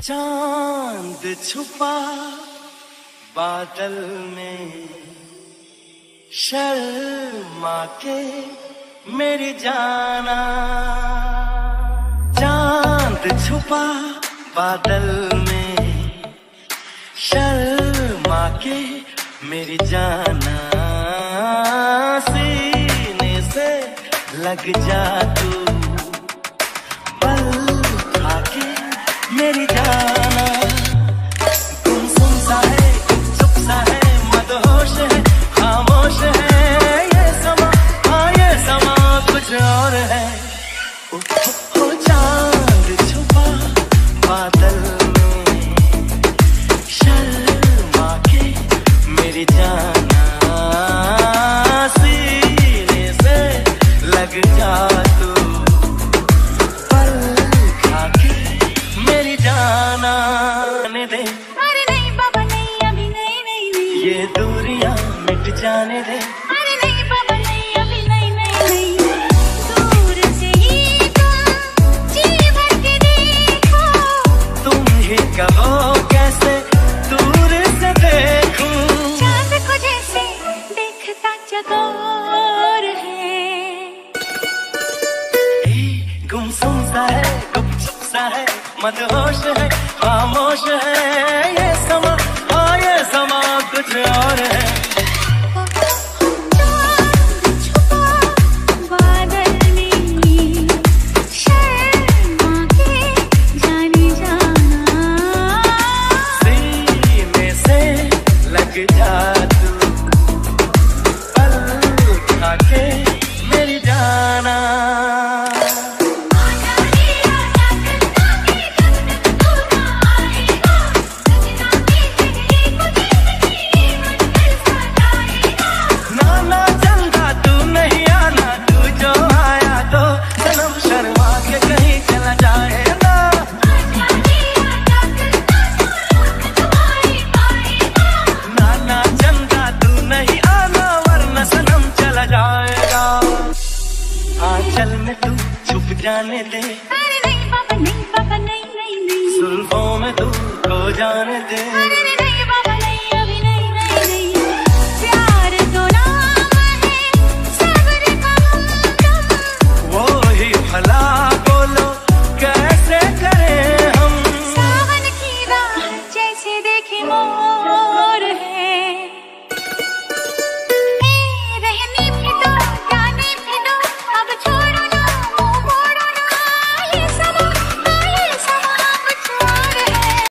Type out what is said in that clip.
चांद छुपा बादल में, शर्मा के मेरी जाना। चांद छुपा बादल में, शर्मा के मेरी जाना। सीने से लग जा तू, पल खाके मेरी जाना। गुमसुम सा है, चुप सा है, मदहोश है, खामोश है ये समा। हाँ ये समा कुछ और है। ओ चांद छुपा बादल में, शर्मा के मेरी जाना। सीने से लग जा तू, पल खाके मेरी जाना। दे अरे नहीं बाबा नहीं, अभी नहीं नहीं नहीं, ये दूरियां मिट जाने दे। अरे नहीं बाबा नहीं, अभी नहीं नहीं नहीं। दूर से ही तुम जी भर के देखो, तुम ही कहो कैसे दूर से देखूं। चांद को जैसे देखता चकोर है। गुमसुम सा है, गुपचुप सा है, मदहोश है, खामोश है ये समा। हाँ ये समा कुछ और है। चांद छुपा बादल में, शर्मा के जाने जाना। सीने से लग जा तू, पल खाके मेरी जाना। आंचल में तू छुप जाने दे, अरे नहीं बाबा नहीं, बाबा नहीं नहीं नहीं, जुल्फों में तू खो जाने दे। अरे नहीं